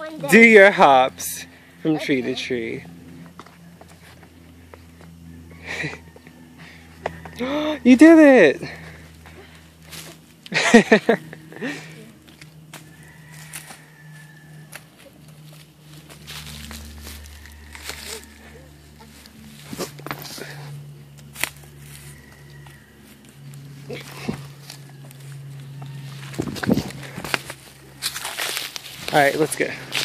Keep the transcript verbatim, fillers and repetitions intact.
one day. Do your hops from okay. tree to tree. You did it! Alright, let's go.